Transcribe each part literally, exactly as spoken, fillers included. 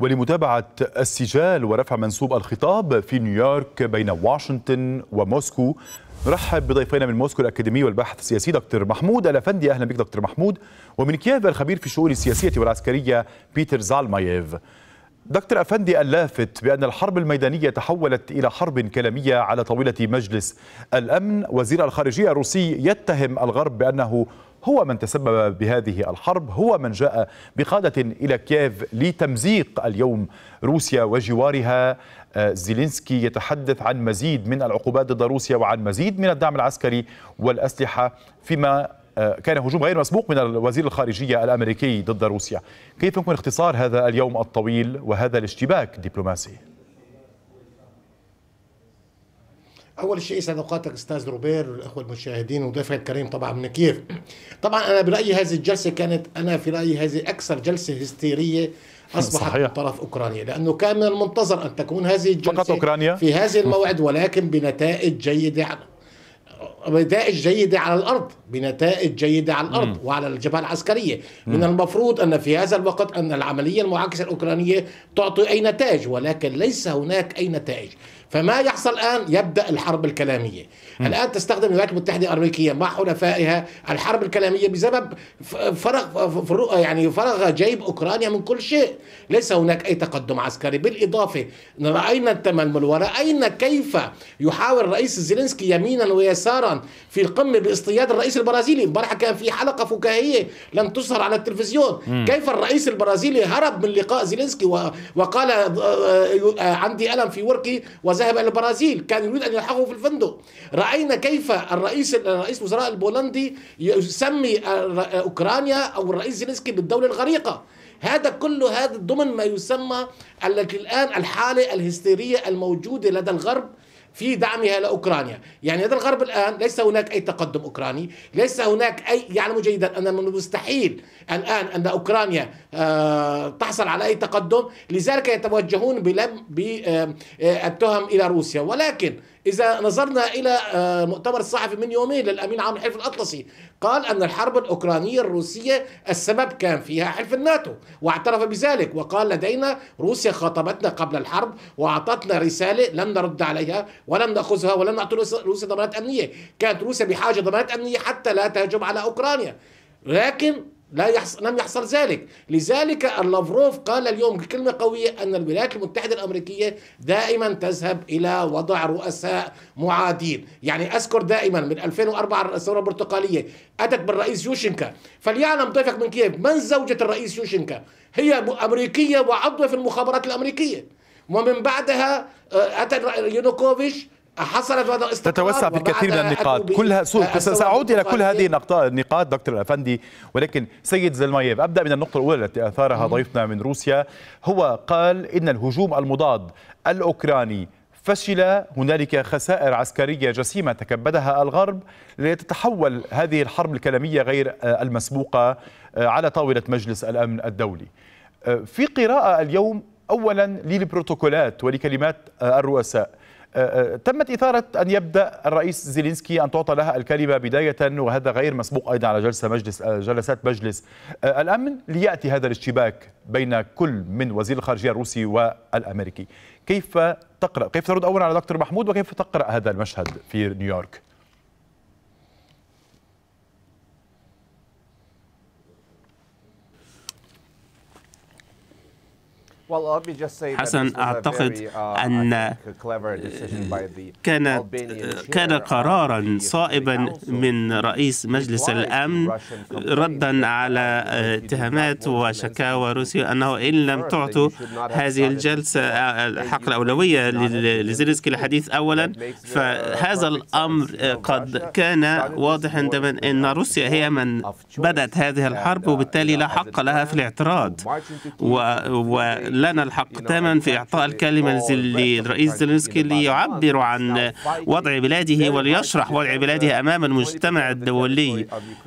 ولمتابعة السجال ورفع منسوب الخطاب في نيويورك بين واشنطن وموسكو نرحب بضيفينا من موسكو الأكاديمي والباحث السياسي دكتور محمود الأفندي. أهلا بك دكتور محمود. ومن كييف الخبير في الشؤون السياسية والعسكرية بيتر زالماييف. دكتور أفندي، اللافت بأن الحرب الميدانية تحولت إلى حرب كلامية على طاولة مجلس الأمن. وزير الخارجية الروسي يتهم الغرب بأنه هو من تسبب بهذه الحرب، هو من جاء بقادة إلى كييف لتمزيق اليوم روسيا وجوارها. زيلينسكي يتحدث عن مزيد من العقوبات ضد روسيا وعن مزيد من الدعم العسكري والأسلحة، فيما كان هجوم غير مسبوق من وزير الخارجية الأمريكي ضد روسيا. كيف يمكن اختصار هذا اليوم الطويل وهذا الاشتباك الدبلوماسي؟ أول شيء سعد أوقاتك أستاذ روبير والأخوة المشاهدين وضيفك الكريم طبعا من كييف. طبعا أنا برأيي هذه الجلسة كانت أنا في رأيي هذه أكثر جلسة هستيرية أصبحت صحيح. من طرف أوكرانيا، لأنه كان من المنتظر أن تكون هذه الجلسة أوكرانيا في هذه الموعد، ولكن بنتائج جيدة بنتائج جيدة على الأرض بنتائج جيدة على الأرض م. وعلى الجبهة العسكرية. م. من المفروض أن في هذا الوقت أن العملية المعاكسة الأوكرانية تعطي أي نتائج، ولكن ليس هناك أي نتائج. فما يحصل الآن يبدأ الحرب الكلامية. م. الآن تستخدم الولايات المتحدة الأمريكية مع حلفائها الحرب الكلامية بسبب فرغ يعني فرغ جيب أوكرانيا من كل شيء. ليس هناك أي تقدم عسكري. بالإضافة رأينا التململ ورأينا كيف يحاول الرئيس زيلينسكي يمينا ويسارا في القمة باصطياد الرئيس البرازيلي. امبارح كان في حلقة فكاهية لم تظهر على التلفزيون. م. كيف الرئيس البرازيلي هرب من لقاء زيلينسكي وقال عندي ألم في وركي وذهب إلى البرازيل، كان يريد أن يلحقه في الفندق. رأينا كيف الرئيس رئيس وزراء البولندي يسمي أوكرانيا أو الرئيس زيلينسكي بالدولة الغريقة. هذا كله هذا ضمن ما يسمى التي الآن الحالة الهستيرية الموجودة لدى الغرب في دعمها لأوكرانيا. يعني لدى الغرب الآن ليس هناك أي تقدم أوكراني، ليس هناك أي يعلم جيدا أن من المستحيل الآن أن أوكرانيا تحصل على أي تقدم، لذلك يتوجهون بلم بالتهم إلى روسيا. ولكن إذا نظرنا إلى مؤتمر الصحفي من يومين للأمين العام للحلف الأطلسي، قال أن الحرب الأوكرانية الروسية السبب كان فيها حلف الناتو، واعترف بذلك وقال لدينا روسيا خاطبتنا قبل الحرب وأعطتنا رسالة لم نرد عليها ولم نأخذها ولم نعطي روسيا ضمانات أمنية. كانت روسيا بحاجة ضمانات أمنية حتى لا تهجم على أوكرانيا، لكن لا يحصل لم يحصل ذلك. لذلك اللافروف قال اليوم كلمة قوية أن الولايات المتحدة الأمريكية دائما تذهب إلى وضع رؤساء معادين. يعني أذكر دائما من ألفين وأربعة الثورة البرتقالية أتت بالرئيس يوشنكا، فليعلم ضيفك من كييف من زوجة الرئيس يوشنكا، هي أمريكية وعضوة في المخابرات الأمريكية. ومن بعدها أتى يانوكوفيتش حصلت تتوسع في الكثير من النقاط كلها. سأعود إلى كل هذه النقاط دكتور الأفندي، ولكن سيد زالماييف أبدأ من النقطة الأولى التي أثارها ضيفنا من روسيا. هو قال إن الهجوم المضاد الأوكراني فشل، هنالك خسائر عسكرية جسيمة تكبدها الغرب لتتحول هذه الحرب الكلامية غير المسبوقة على طاولة مجلس الأمن الدولي. في قراءة اليوم أولا للبروتوكولات ولكلمات الرؤساء، تمت إثارة أن يبدأ الرئيس زيلينسكي أن تعطى لها الكلمة بداية، وهذا غير مسبوق أيضا على جلسة مجلس جلسات مجلس الأمن، ليأتي هذا الاشتباك بين كل من وزير الخارجية الروسي والأمريكي. كيف تقرأ كيف ترد أولا على دكتور محمود، وكيف تقرأ هذا المشهد في نيويورك؟ حسن، أعتقد أن كان كان قرارا صائبا من رئيس مجلس الأمن ردا على اتهامات وشكاوى روسيا أنه إن لم تعطوا هذه الجلسة حق الأولوية لزيلينسكي الحديث أولا، فهذا الأمر قد كان واضحا عندما أن روسيا هي من بدأت هذه الحرب، وبالتالي لا حق لها في الاعتراض، ولنا الحق تماما في إعطاء الكلمة للرئيس زيلينسكي ليعبر عن وضع بلاده وليشرح وضع بلاده أمام المجتمع الدولي.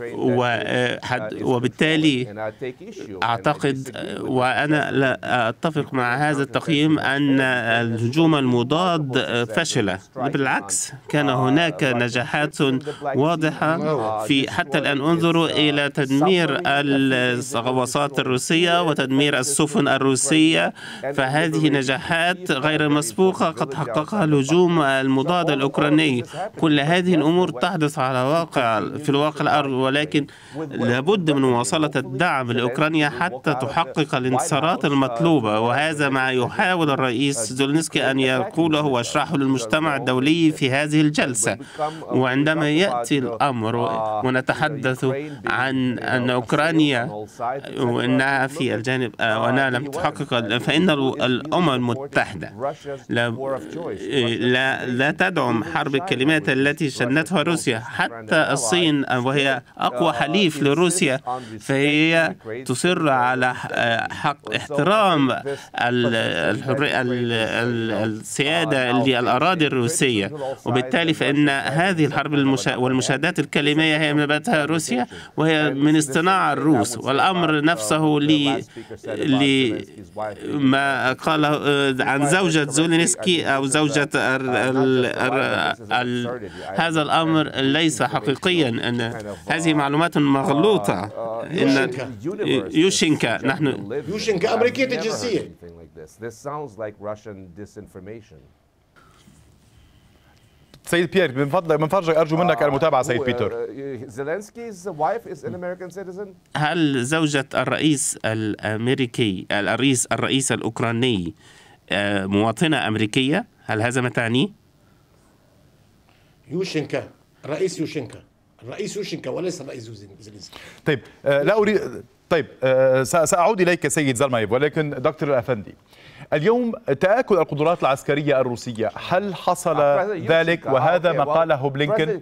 وبالتالي أعتقد، وأنا لا أتفق مع هذا التقييم، أن الهجوم المضاد فشل. بالعكس، كان هناك نجاحات واضحة في حتى الآن. انظروا إلى تدمير الغواصات الروسية وتدمير السفن الروسية الروسية، فهذه نجاحات غير مسبوقة قد حققها الهجوم المضاد الأوكراني. كل هذه الأمور تحدث على واقع في الواقع الأرض، ولكن لابد من مواصلة الدعم لأوكرانيا حتى تحقق الانتصارات المطلوبة، وهذا ما يحاول الرئيس زيلينسكي أن يقوله ويشرحه للمجتمع الدولي في هذه الجلسة. وعندما يأتي الأمر ونتحدث عن أن أوكرانيا وأنها في الجانب وأنها لم تحقق، فإن الأمم المتحدة لا, لا, لا تدعم حرب الكلمات التي شنتها روسيا. حتى الصين وهي أقوى حليف لروسيا فهي تصر على حق احترام الحرية السيادة للأراضي الروسية، وبالتالي فإن هذه الحرب والمشاهدات الكلمية هي من بدأتها روسيا وهي من اصطناع الروس. والأمر نفسه لما قاله عن زوجة زيلينسكي أو زوجة ال ال ال هذا الأمر ليس حقيقيا، أن هذه معلومات مغلوطة. إن يوشينكا نحن يوشينكا أمريكية الجنسية. سيد بيير، من فضلك من فضلك أرجو منك المتابعة. سيد بيتر، هل زوجة الرئيس الأمريكي الرئيس الرئيس الأوكراني مواطنة أمريكية؟ هل هذا ما تعنيه؟ يوشينكا الرئيس يوشينكا الرئيس يوشينكا وليس الرئيس زيلينسكي. طيب لا أريد طيب سأعود إليك سيد زلمايف، ولكن دكتور الأفندي، اليوم تآكل القدرات العسكرية الروسية، هل حصل ذلك وهذا ما قاله بلينكن؟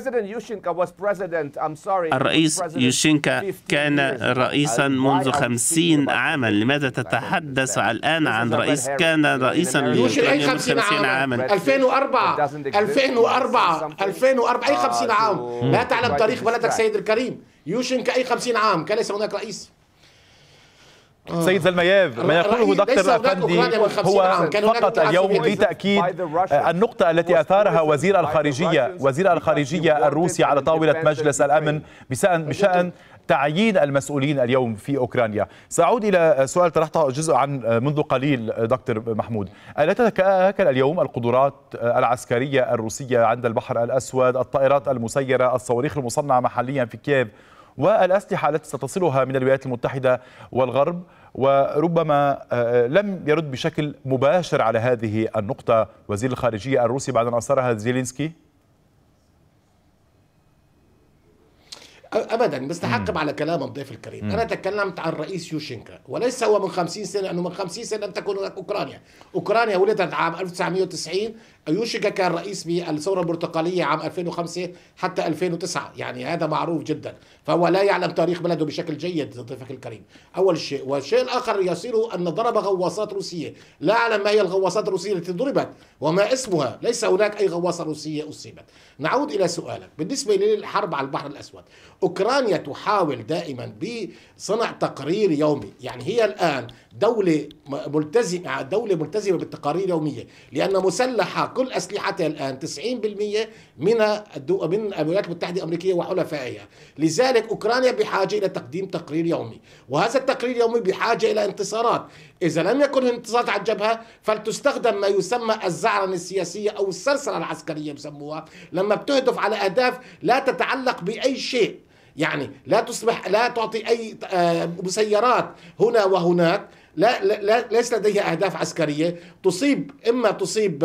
الرئيس يوشينكا كان رئيسا منذ خمسين عاما. لماذا تتحدث الآن عن رئيس كان رئيسا لأوكرانيا منذ خمسين عاما؟ ألفين وأربعة ألفين وأربعة ألفين وأربعة أي خمسين عام. لا تعلم تاريخ بلدك سيد الكريم. يوشينكا أي خمسين عام كان ليس هناك رئيس. سيد زلمايف، ما يقوله دكتور الأفندي هو فقط اليوم لتأكيد النقطة التي أثارها وزير الخارجية وزير الخارجية الروسي على طاولة مجلس الأمن بشأن تعيين المسؤولين اليوم في أوكرانيا. سأعود إلى سؤال طرحته جزء عن منذ قليل دكتور محمود. ألا تتآكل اليوم القدرات العسكرية الروسية عند البحر الأسود، الطائرات المسيرة، الصواريخ المصنعة محليا في كييف، والأسلحة التي ستصلها من الولايات المتحدة والغرب؟ وربما لم يرد بشكل مباشر على هذه النقطة وزير الخارجية الروسي بعد أن أصرها زيلينسكي. ابدا، بس تعقب على كلام الضيف الكريم. م. انا تكلمت عن رئيس يوشينكا وليس هو من خمسين سنه، انه من خمسين سنه لم تكن هناك اوكرانيا. اوكرانيا ولدت عام ألف وتسعمئة وتسعين. يوشينكا كان رئيس بالثوره البرتقاليه عام ألفين وخمسة حتى ألفين وتسعة، يعني هذا معروف جدا. فهو لا يعلم تاريخ بلده بشكل جيد ضيفك الكريم. اول شيء، والشيء الاخر يصله ان ضرب غواصات روسيه. لا اعلم ما هي الغواصات الروسيه التي ضربت وما اسمها. ليس هناك اي غواصه روسيه اصيبت. نعود الى سؤالك بالنسبه للحرب على البحر الاسود. أوكرانيا تحاول دائما بصنع تقرير يومي، يعني هي الآن دولة ملتزمة دولة ملتزمة بالتقارير اليومية، لأن مسلحة كل أسلحتها الآن تسعين بالمئة من من الولايات المتحدة الأمريكية وحلفائها. لذلك أوكرانيا بحاجة إلى تقديم تقرير يومي، وهذا التقرير اليومي بحاجة إلى انتصارات. إذا لم يكن انتصارات على الجبهة فلتستخدم ما يسمى الزعرنة السياسية أو السلسلة العسكرية بسموها، لما بتهدف على أهداف لا تتعلق بأي شيء، يعني لا تصبح لا تعطي أي مسيرات هنا وهناك، لا, لا ليس لديها أهداف عسكرية تصيب، إما تصيب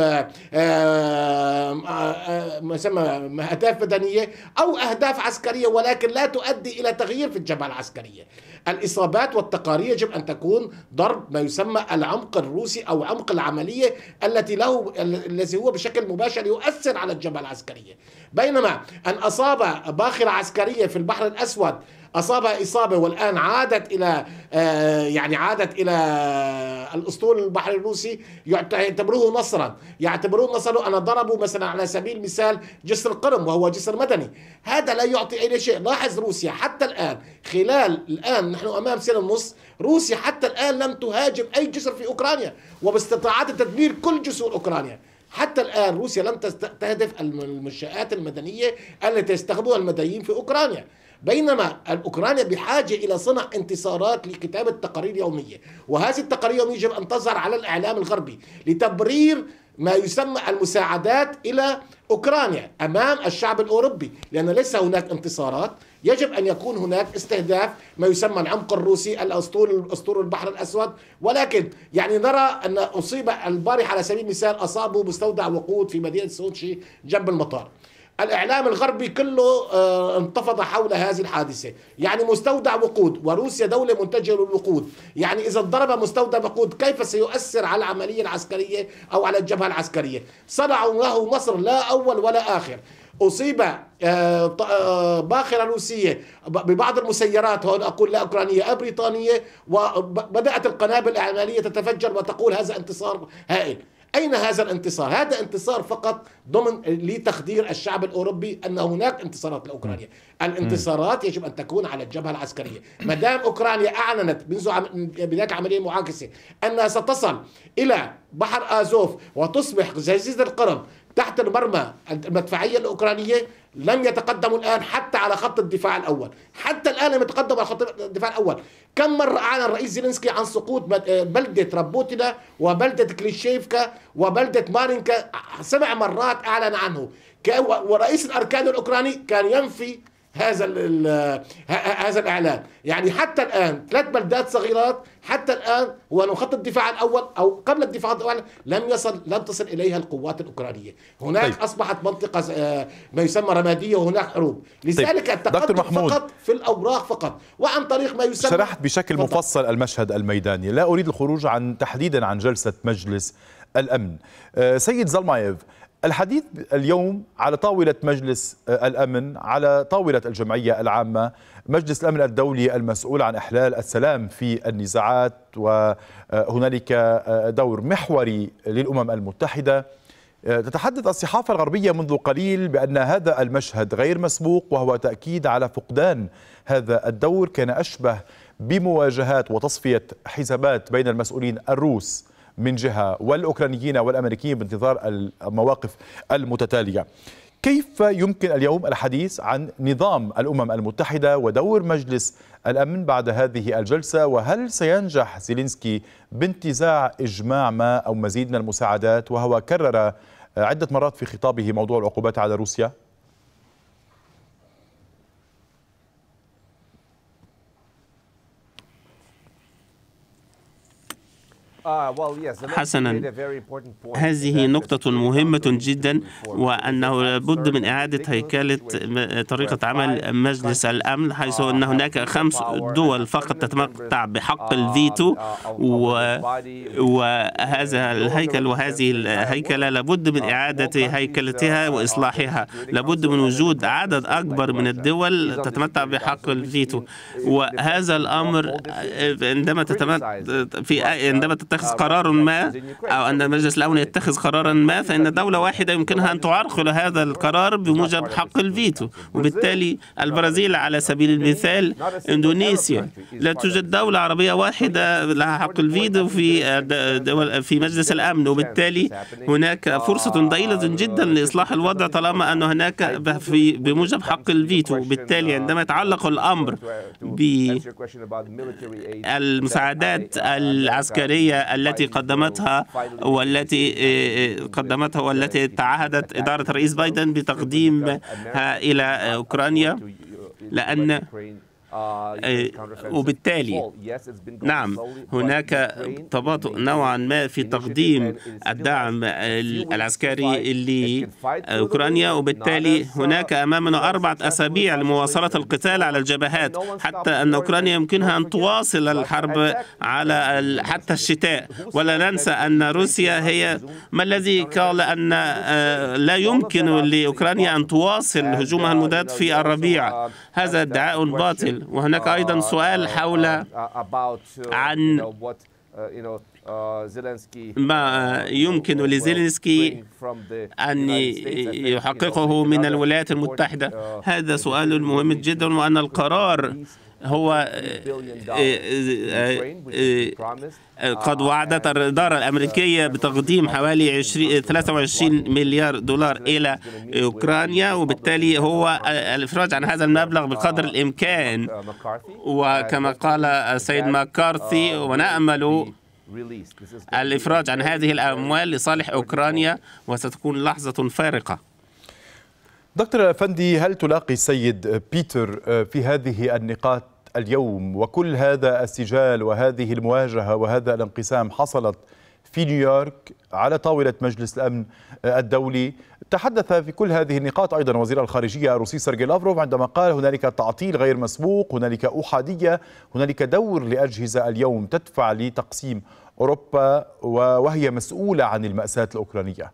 ما يسمى أهداف مدنية أو أهداف عسكرية، ولكن لا تؤدي إلى تغيير في الجبهة العسكرية. الإصابات والتقارير يجب أن تكون ضرب ما يسمى العمق الروسي أو عمق العملية التي له الذي هو بشكل مباشر يؤثر على الجبهة العسكرية. بينما أن أصاب باخرة عسكرية في البحر الأسود، أصابها إصابة والآن عادت إلى يعني عادت إلى الأسطول البحر الروسي، يعتبروه نصرا، يعتبروه نصرا. أنا ضربوا مثلا على سبيل المثال جسر القرم وهو جسر مدني، هذا لا يعطي أي شيء. لاحظ روسيا حتى الآن، خلال الآن نحن أمام سنة ونص، روسيا حتى الآن لم تهاجم أي جسر في أوكرانيا، وباستطاعتها تدمير كل جسور أوكرانيا. حتى الآن روسيا لم تستهدف المنشآت المدنية التي يستخدمها المدنيين في أوكرانيا. بينما أوكرانيا بحاجة إلى صنع انتصارات لكتابة تقارير يومية، وهذه التقارير اليومية يجب أن تظهر على الإعلام الغربي لتبرير ما يسمى المساعدات إلى أوكرانيا أمام الشعب الأوروبي، لأن ليس هناك انتصارات، يجب أن يكون هناك استهداف ما يسمى العمق الروسي الأسطول أسطول البحر الأسود. ولكن يعني نرى أن أصيب البارحة على سبيل المثال أصابوا مستودع وقود في مدينة سوتشي جنب المطار. الإعلام الغربي كله انتفض حول هذه الحادثة، يعني مستودع وقود وروسيا دولة منتجة للوقود، يعني إذا ضرب مستودع وقود كيف سيؤثر على العملية العسكرية أو على الجبهة العسكرية؟ صنعوا له مصر لا أول ولا آخر. أصيب باخرة روسية ببعض المسيرات، هون أقول لا أوكرانية بريطانية، وبدأت القنابل الإعلامية تتفجر وتقول هذا انتصار هائل. أين هذا الانتصار؟ هذا انتصار فقط ضمن لتخدير الشعب الأوروبي أن هناك انتصارات لأوكرانيا. الانتصارات يجب أن تكون على الجبهة العسكرية. ما دام أوكرانيا أعلنت منذ بداية العملية المعاكسة أنها ستصل إلى بحر آزوف وتصبح جزيرة القرم تحت المرمى المدفعية الأوكرانية، لم يتقدموا الآن حتى على خط الدفاع الأول، حتى الآن لم يتقدموا على خط الدفاع الأول. كم مرة أعلن الرئيس زيلينسكي عن سقوط بلدة رابوتينا وبلدة كليشيفكا وبلدة مارينكا؟ سبع مرات أعلن عنه، ورئيس الأركان الأوكراني كان ينفي هذا هذا الإعلان. يعني حتى الآن ثلاث بلدات صغيرات حتى الآن هو خط الدفاع الأول أو قبل الدفاع الأول لم يصل لم تصل إليها القوات الأوكرانية. هناك طيب. أصبحت منطقة ما يسمى رمادية وهناك حروب، لذلك طيب. التقدم فقط في الأوراق فقط وعن طريق ما يسمى. شرحت بشكل فضل. مفصل المشهد الميداني، لا أريد الخروج عن تحديدا عن جلسة مجلس الأمن. سيد زلمايف، الحديث اليوم على طاولة مجلس الأمن، على طاولة الجمعية العامة، مجلس الأمن الدولي المسؤول عن إحلال السلام في النزاعات، وهنالك دور محوري للأمم المتحدة. تتحدث الصحافة الغربية منذ قليل بأن هذا المشهد غير مسبوق، وهو تأكيد على فقدان هذا الدور. كان أشبه بمواجهات وتصفية حسابات بين المسؤولين الروس من جهة والأوكرانيين والأمريكيين بانتظار المواقف المتتالية. كيف يمكن اليوم الحديث عن نظام الأمم المتحدة ودور مجلس الأمن بعد هذه الجلسة؟ وهل سينجح زيلينسكي بانتزاع إجماع ما أو مزيد من المساعدات، وهو كرر عدة مرات في خطابه موضوع العقوبات على روسيا؟ حسنا، هذه نقطة مهمة جدا، وأنه لابد من إعادة هيكلة طريقة عمل مجلس الأمن، حيث أن هناك خمس دول فقط تتمتع بحق الفيتو، وهذا الهيكل وهذه الهيكلة لابد من إعادة هيكلتها وإصلاحها. لابد من وجود عدد أكبر من الدول تتمتع بحق الفيتو، وهذا الأمر عندما في عندما تتخذ قرار ما أو أن مجلس الأمن يتخذ قرارا ما، فإن دولة واحدة يمكنها أن تعرقل هذا القرار بموجب حق الفيتو. وبالتالي البرازيل على سبيل المثال، إندونيسيا، لا توجد دولة عربية واحدة لها حق الفيتو في دول في مجلس الأمن، وبالتالي هناك فرصة ضئيلة جدا لإصلاح الوضع طالما أن هناك في بموجب حق الفيتو. وبالتالي عندما يتعلق الأمر بالمساعدات العسكرية التي قدمتها والتي قدمتها والتي تعهدت إدارة الرئيس بايدن بتقديمها إلى أوكرانيا، لأن وبالتالي نعم هناك تباطؤ نوعا ما في تقديم الدعم العسكري لأوكرانيا، وبالتالي هناك أمامنا أربعة أسابيع لمواصلة القتال على الجبهات، حتى أن أوكرانيا يمكنها أن تواصل الحرب على حتى الشتاء. ولا ننسى أن روسيا هي ما الذي قال أن لا يمكن لأوكرانيا أن تواصل هجومها المضاد في الربيع. هذا ادعاء باطل. وهناك أيضا سؤال حول عن ما يمكن لزيلينسكي أن يحققه من الولايات المتحدة. هذا سؤال مهم جدا، وأن القرار هو قد وعدت الإدارة الأمريكية بتقديم حوالي ثلاثة وعشرين مليار دولار إلى أوكرانيا، وبالتالي هو الإفراج عن هذا المبلغ بقدر الإمكان. وكما قال السيد ماكارثي، ونأمل الإفراج عن هذه الأموال لصالح أوكرانيا، وستكون لحظة فارقة. دكتور الأفندي، هل تلاقي السيد بيتر في هذه النقاط اليوم وكل هذا السجال وهذه المواجهة وهذا الانقسام حصلت في نيويورك على طاولة مجلس الأمن الدولي؟ تحدث في كل هذه النقاط أيضا وزير الخارجية الروسي سيرجي لافروف عندما قال هنالك تعطيل غير مسبوق، هنالك أحادية، هنالك دور لأجهزة اليوم تدفع لتقسيم أوروبا وهي مسؤولة عن المأساة الأوكرانية.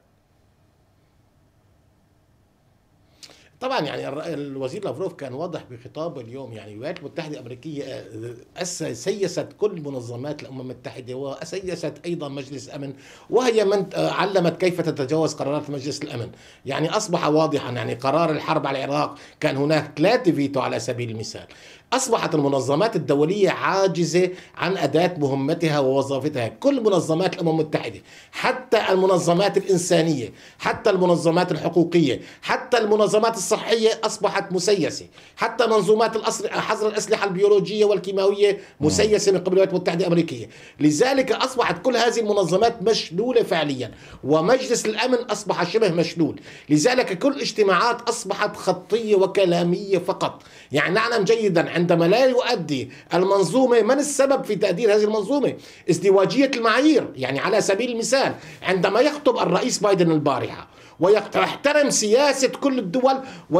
طبعا يعني الوزير لافروف كان واضح بخطابه اليوم. يعني الولايات المتحدة الأمريكية سيست كل منظمات الأمم المتحدة وسيست أيضا مجلس الأمن، وهي من علمت كيف تتجاوز قرارات مجلس الأمن. يعني أصبح واضحا، يعني قرار الحرب على العراق كان هناك ثلاثة فيتو على سبيل المثال. أصبحت المنظمات الدولية عاجزة عن أداة مهمتها ووظيفتها. كل منظمات الأمم المتحدة، حتى المنظمات الإنسانية، حتى المنظمات الحقوقية، حتى المنظمات الصحية أصبحت مسيسة. حتى منظومات حظر الأسلحة البيولوجية والكيماوية مسيسة من قبل الولايات المتحدة الأمريكية. لذلك أصبحت كل هذه المنظمات مشلولة فعليا، ومجلس الأمن أصبح شبه مشلول. لذلك كل اجتماعات أصبحت خطية وكلامية فقط. يعني نعلم جيدا عندما لا يؤدي المنظومة، من السبب في تأدير هذه المنظومة؟ ازدواجية المعايير. يعني على سبيل المثال عندما يخطب الرئيس بايدن البارحة ويحترم سياسة كل الدول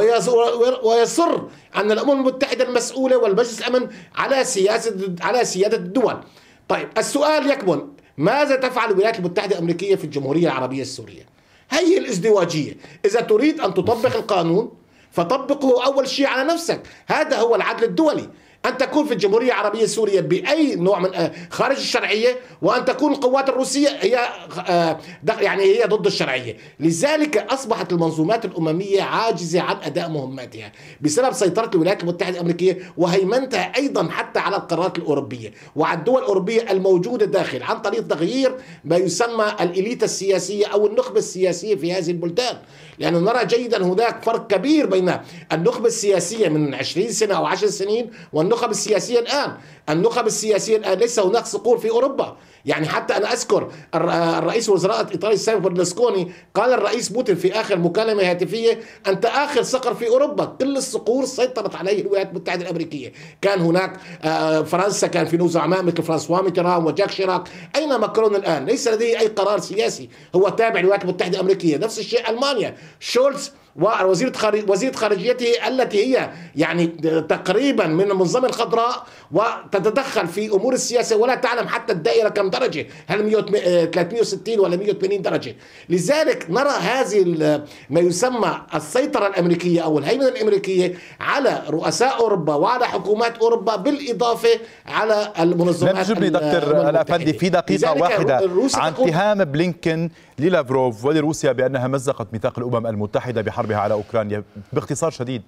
ويصر أن الأمم المتحدة المسؤولة والمجلس الأمن على سياسة على سيادة الدول. طيب السؤال يكمن، ماذا تفعل الولايات المتحدة الأمريكية في الجمهورية العربية السورية؟ هي الازدواجية. إذا تريد أن تطبق القانون فطبقه أول شيء على نفسك. هذا هو العدل الدولي، أن تكون في الجمهورية العربية السورية بأي نوع من خارج الشرعية، وأن تكون القوات الروسية هي يعني هي ضد الشرعية. لذلك أصبحت المنظومات الأممية عاجزة عن أداء مهماتها بسبب سيطرة الولايات المتحدة الأمريكية وهيمنتها أيضا حتى على القرارات الأوروبية وعلى الدول الأوروبية الموجودة داخل، عن طريق تغيير ما يسمى الإليت السياسية أو النخبة السياسية في هذه البلدان. لأنه نرى جيدا هناك فرق كبير بين النخبة السياسية من عشرين سنة أو عشر سنين والنخب السياسية الآن. النخب السياسية الآن ليس هناك صقور في أوروبا. يعني حتى أنا أذكر الرئيس وزراء إيطاليا السابق برلسكوني قال الرئيس بوتين في آخر مكالمة هاتفية: أنت آخر صقر في أوروبا، كل الصقور سيطرت عليه الولايات المتحدة الأمريكية. كان هناك فرنسا، كان في زعماء مثل فرانسوا ميتران وجاك شيراك. أين ماكرون الآن؟ ليس لديه أي قرار سياسي، هو تابع للولايات المتحدة الأمريكية. نفس الشيء ألمانيا، شولتز ووزيرة خارج وزيرة خارجيته التي هي يعني تقريبا من المنظمة الخضراء وتتدخل في أمور السياسة ولا تعلم حتى الدائرة كم درجة، هل ثلاثمئة وستين ولا مئة وثمانين درجة. لذلك نرى هذه ما يسمى السيطرة الأمريكية أو الهيمنة الأمريكية على رؤساء أوروبا وعلى حكومات أوروبا، بالإضافة على المنظمات. لم تجبني دكتور الأفندي في دقيقة واحدة عن اتهام بلينكن للافروف ولروسيا بأنها مزقت ميثاق الأمم المتحدة بحربها على أوكرانيا، باختصار شديد.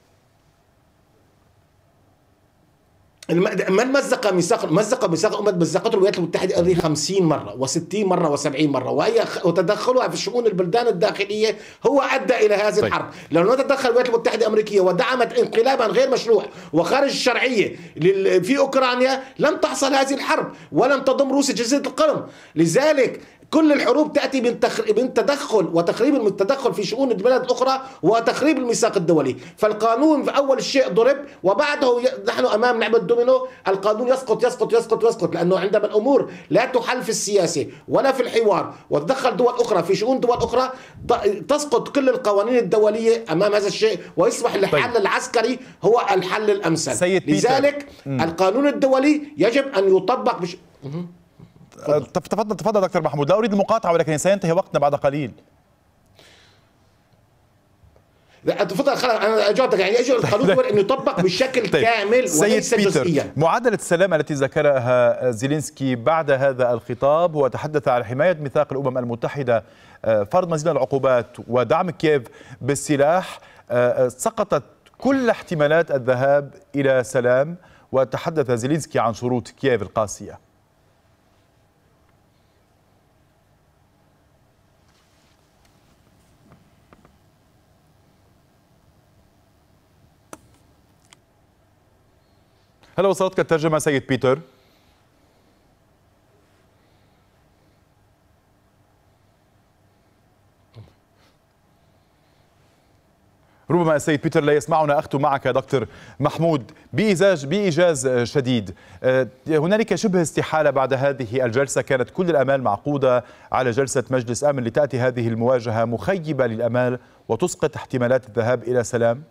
من مزق ميثاق مزق ميثاق الأمم مزقته الولايات المتحدة خمسين مرة وستين مرة وسبعين مرة، وهي وتدخلها في شؤون البلدان الداخلية هو أدى إلى هذه طيب. الحرب. لو تدخل الولايات المتحدة الأمريكية ودعمت انقلابا غير مشروع وخارج الشرعية في أوكرانيا لن تحصل هذه الحرب ولن تضم روسيا جزيرة القرم. لذلك كل الحروب تأتي من تدخل وتخريب التدخل في شؤون البلاد الأخرى وتخريب الميثاق الدولي. فالقانون في أول الشيء ضرب وبعده نحن أمام لعبة دومينو، القانون يسقط يسقط يسقط يسقط، لأنه عندما الأمور لا تحل في السياسة ولا في الحوار وتدخل دول أخرى في شؤون دول أخرى تسقط كل القوانين الدولية أمام هذا الشيء ويصبح الحل العسكري هو الحل الأمثل. لذلك القانون الدولي يجب أن يطبق بش... تفضل تفضل دكتور محمود، لا أريد المقاطعة ولكن سينتهي وقتنا بعد قليل. تفضل خلاص انا اجاوبك. يعني اجل القانون هو انه يطبق بشكل طيب. كامل وليس جزئيا. معادله السلام التي ذكرها زيلينسكي بعد هذا الخطاب هو تحدث عن حمايه ميثاق الامم المتحده، فرض مزيد من العقوبات ودعم كييف بالسلاح. سقطت كل احتمالات الذهاب الى سلام وتحدث زيلينسكي عن شروط كييف القاسية. هل وصلتك الترجمة سيد بيتر؟ ربما السيد بيتر لا يسمعنا. أختم معك دكتور محمود بإيجاز بإيجاز شديد. هنالك شبه استحالة بعد هذه الجلسة، كانت كل الآمال معقودة على جلسة مجلس أمن لتأتي هذه المواجهة مخيبة للآمال وتسقط احتمالات الذهاب إلى سلام.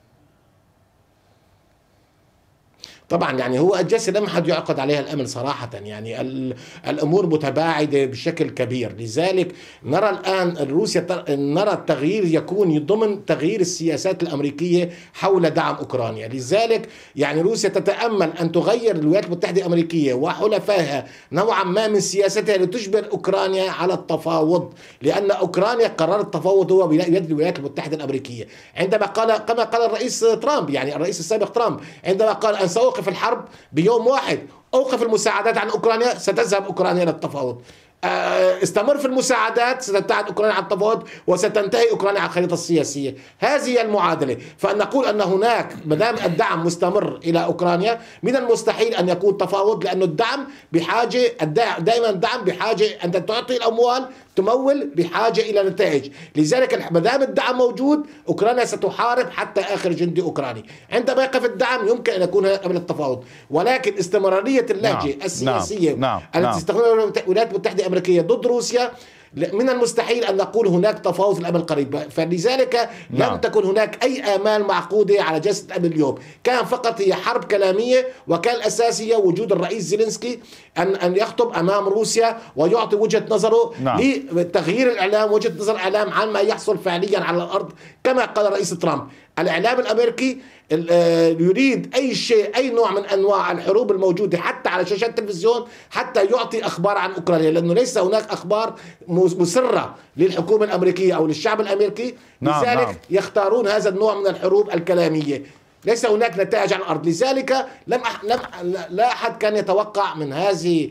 طبعا يعني هو الجلسه لم حد يعقد عليها الامن صراحه، يعني الامور متباعده بشكل كبير، لذلك نرى الان روسيا نرى التغيير يكون ضمن تغيير السياسات الامريكيه حول دعم اوكرانيا. لذلك يعني روسيا تتامل ان تغير الولايات المتحده الامريكيه وحلفائها نوعا ما من سياستها لتجبر اوكرانيا على التفاوض، لان اوكرانيا قرار التفاوض هو بيد الولايات المتحده الامريكيه. عندما قال كما قال الرئيس ترامب، يعني الرئيس السابق ترامب، عندما قال ان سأوقف الحرب بيوم واحد، أوقف المساعدات عن أوكرانيا ستذهب أوكرانيا للتفاوض، استمر في المساعدات ستبتعد أوكرانيا عن التفاوض وستنتهي أوكرانيا عن الخريطة السياسية. هذه هي المعادلة. فأن نقول أن هناك ما دام الدعم مستمر إلى أوكرانيا من المستحيل أن يكون تفاوض، لأن الدعم بحاجة دائما الدعم بحاجة أن تعطي الأموال تمول بحاجة إلى نتائج. لذلك ما دام الدعم موجود أوكرانيا ستحارب حتى آخر جندي أوكراني. عندما يقف الدعم يمكن أن يكون قبل التفاوض، ولكن استمرارية اللهجة نعم. السياسية نعم. نعم. التي تستخدمها الولايات المتحدة الأمريكية ضد روسيا من المستحيل أن نقول هناك تفاوض في الأمل القريب. فلذلك نعم. لم تكن هناك أي آمال معقودة على جلسة الأمن اليوم، كان فقط هي حرب كلامية، وكان الأساسية وجود الرئيس زيلينسكي أن أن يخطب أمام روسيا ويعطي وجهة نظره نعم. لتغيير الإعلام، وجهة نظر الإعلام عن ما يحصل فعليا على الأرض. كما قال الرئيس ترامب، الإعلام الأمريكي يريد أي شيء، أي نوع من أنواع الحروب الموجودة حتى على شاشات التلفزيون، حتى يعطي أخبار عن أوكرانيا، لأنه ليس هناك أخبار مسرة للحكومة الأمريكية أو للشعب الأمريكي. نعم لذلك نعم. يختارون هذا النوع من الحروب الكلامية، ليس هناك نتائج على الأرض. لذلك لم لم لا أحد كان يتوقع من هذه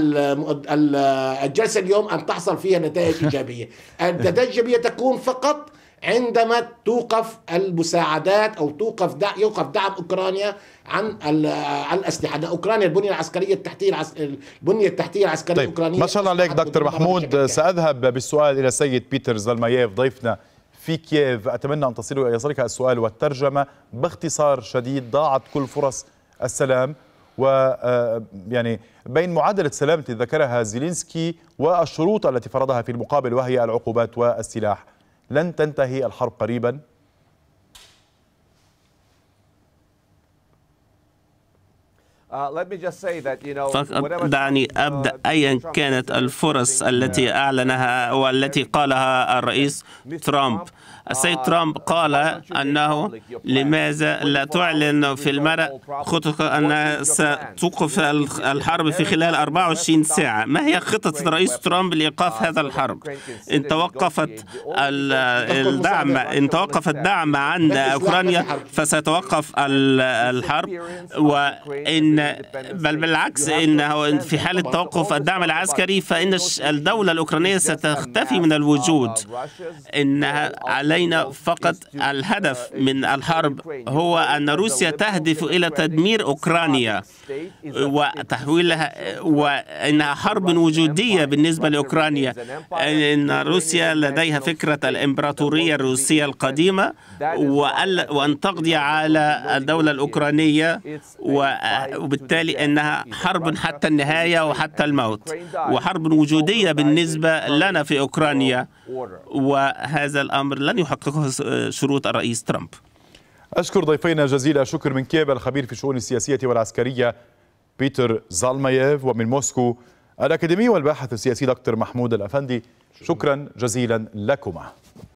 الجلسة اليوم أن تحصل فيها نتائج إيجابية. النتائج الإيجابية تكون فقط عندما توقف المساعدات او توقف دع... يوقف دعم اوكرانيا عن عن الاسلحه. اوكرانيا البنيه العسكريه التحتيه العس... البنيه التحتيه العسكريه طيب. الاوكرانيه. ما شاء الله عليك دكتور محمود. ساذهب بالسؤال الى السيد بيتر زلماييف ضيفنا في كييف. اتمنى ان تصل يصلك السؤال والترجمه باختصار شديد. ضاعت كل فرص السلام، و يعني بين معادله سلام التي ذكرها زيلينسكي والشروط التي فرضها في المقابل وهي العقوبات والسلاح، لن تنتهي الحرب قريبا؟ فقط دعني أبدأ. أيا كانت الفرص التي أعلنها والتي قالها الرئيس ترامب، السيد ترامب قال أنه لماذا لا تعلن في الملأ خطتك أن ستوقف الحرب في خلال أربعة وعشرين ساعة؟ ما هي خطة الرئيس ترامب لإيقاف هذا الحرب؟ إن توقفت الدعم إن توقف الدعم عن أوكرانيا فستوقف الحرب، وإن بل بالعكس إنه في حالة توقف الدعم العسكري فإن الدولة الأوكرانية ستختفي من الوجود. إنها علينا فقط الهدف من الحرب هو أن روسيا تهدف إلى تدمير أوكرانيا وتحويلها، وإنها حرب وجودية بالنسبة لأوكرانيا. إن روسيا لديها فكرة الإمبراطورية الروسية القديمة وأن تقضي على الدولة الأوكرانية، وبالتالي إنها حرب حتى النهاية وحتى الموت، وحرب وجودية بالنسبة لنا في أوكرانيا، وهذا الأمر لن يحققه شروط الرئيس ترامب. أشكر ضيفينا جزيل الشكر من كييف الخبير في الشؤون السياسية والعسكرية بيتر زالماييف، ومن موسكو الأكاديمي والباحث السياسي دكتور محمود الأفندي. شكرا جزيلا لكما.